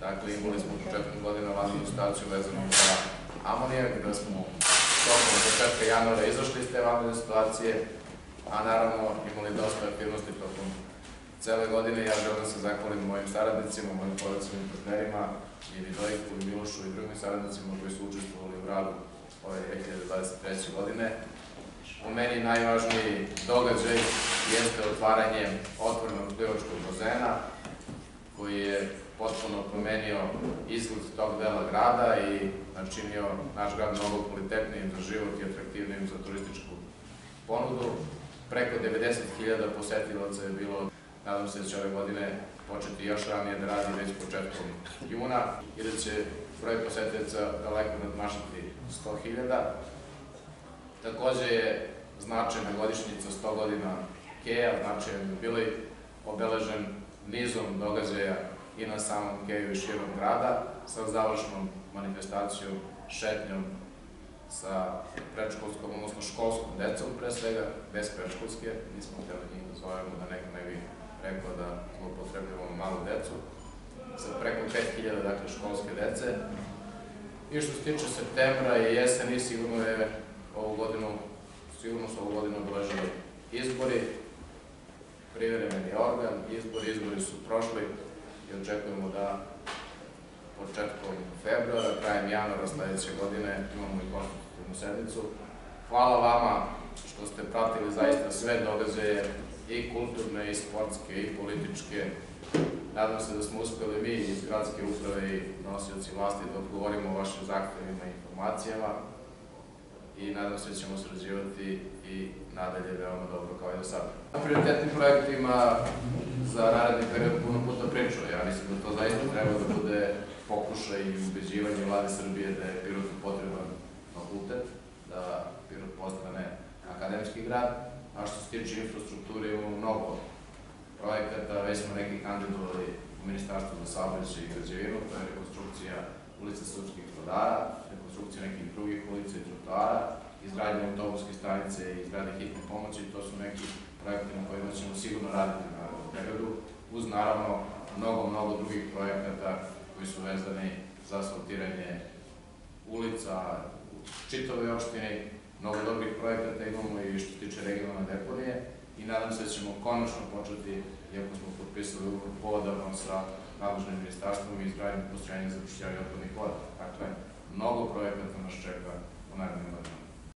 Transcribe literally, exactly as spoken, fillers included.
Dakle, imali smo početkom godina vanrednu situaciju vezanu za amonijak, da smo tokom početka januara izašli iz te vanredne situacije, a naravno imali dosta aktivnosti tokom cele godine. Ja želim da se zahvalim mojim saradnicima, mojim koalicijskim partnerima, Ivi Dojku i Milošu i drugim saradnicima koji su učestvovali u radu ove dve hiljade dvadeset treće. godine. Po meni najvažniji događaj jeste otvaranje otvorenog plivačkog bazena, koji je potpuno promenio izgled tog dela grada i načinio naš grad mnogo kvalitetnijim za život i atraktivnijim za turističku ponudu. Preko devedeset hiljada posetilaca je bilo. Nadam se da će ove godine početi još ranije da radi već početkom juna i da će broj posetilaca daleko nadmašiti sto hiljada. Takođe je značajna godišnjica sto godina Keja, značajan jubilej, obeležen nizom događaja i na samom Keju i širom grada, sa završnom manifestacijom, šetnjom sa predškolskom, odnosno školskom decom, pre svega, bez predškolske. Nismo htjeli njih da zovemo da neko ne bi rekao da zloupotrebljavamo malu decu, sa preko pet hiljada, dakle, školske dece. I što se tiče septembra i jeseni, sigurno je ovu godinu, sigurno su ovu godinu obeležili izbori, privremeni organ, izbori, izbori su prošli i očekujemo da početkom februara, krajem januara sledeće godine imamo i konstitutivnu sednicu. Hvala vama što ste pratili zaista sve događaje, i kulturne, i sportske, i političke. Nadam se da smo uspeli mi iz gradske uprave i nosioci vlasti da odgovorimo o vašim zahtevima i informacijama i nadam se da ćemo sarađivati i nadalje veoma dobro kao i do sada. Na prioritetnim projektima za naredni period puno puta pričao. Ja mislim da to zaista treba da bude pokušaj i ubeđivanje vlade Srbije da je Pirotu potreban fakultet, da Pirot postane akademski grad, a što se tiče infrastrukture imamo mnogo projekata, već smo neki kandidovali u Ministarstvu za saobraćaj i građevinu, to je rekonstrukcija ulica Srpskih brodara, rekonstrukcija nekih drugih ulica i trotoara, izgradnja autobuske stanice i izgradnja hitne pomoći. To su neki projekti na kojima ćemo sigurno raditi na periodu, uz naravno mnogo, mnogo drugih projekata koji su vezani za asfaltiranje ulica u čitavoj opštini. Mnogo dobrih projekata imamo i što se tiče regionalne deponije i nadam se da ćemo konačno početi, iako smo potpisali ugovor povodama sa nadležnim ministarstvom i izgradnjom postrojenja za pročišćavanje otpadnih voda. Dakle, mnogo projekata nas čeka u narednim godinama.